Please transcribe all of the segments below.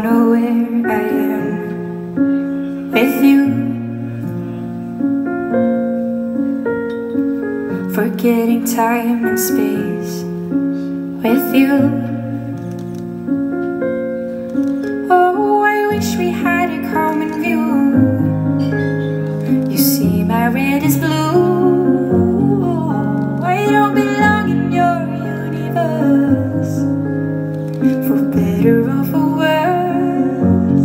don't know where I am with you. Forgetting time and space with you. Oh, I wish we had a common view. You see, my red is blue. I don't belong in your universe, for better or for worse.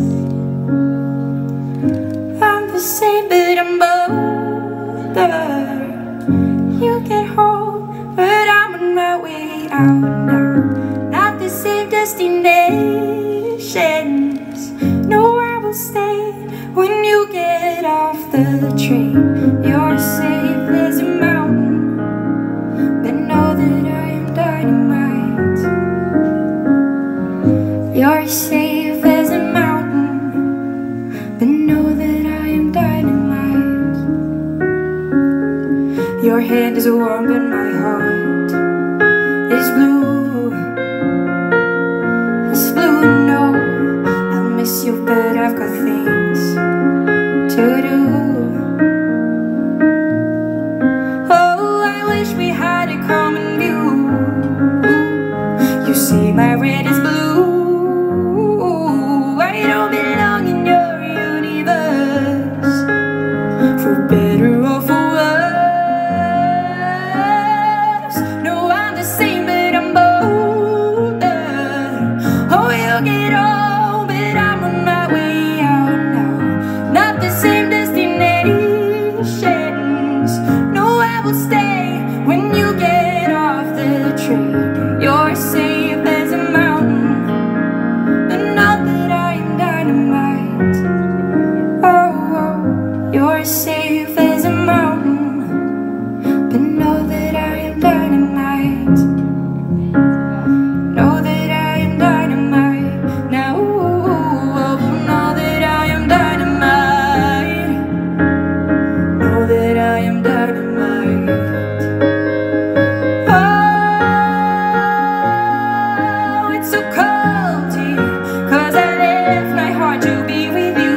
I'm the same, but I'm bolder. You get home, but I'm on my way out now. Not the same destinations. No, I will stay when you get off the train. You're safe as a mountain, but know that I am dynamite. You're safe as a mountain, but know that I am dynamite. Your hand is warm, but my heart is blue. It's blue, no, I'll miss you, but I've got things to do. Oh, I wish we had a common view. You see, my red is blue. I don't belong in your universe, for better or for worse. No, I'm the same, but I'm bolder. Oh, you'll get old, but I'm on my way out now. Not the same destinations. No, I will stay when you get off the train. You're safe as a mountain, but not that I am dynamite. Oh, oh, you're safe as a mountain, but know that I am dynamite. Know that I am dynamite. Now, know that I am dynamite. Know that I am dynamite. Oh, it's so cold here, 'cause I left my heart to be with you.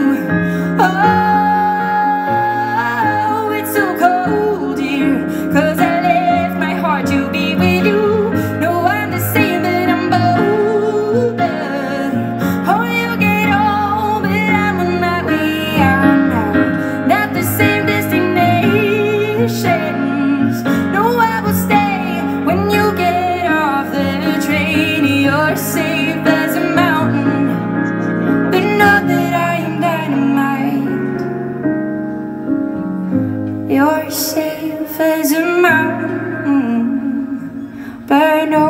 Oh, it's so cold here, 'cause I left my heart to be with you. No, I'm the same, but I'm bolder. Oh, you get old, but I'm on my way out now. Not the same destinations. No, I will stay when you get off the train. You're safe as a mountain, but know that I am dynamite. You're safe as a mountain, but know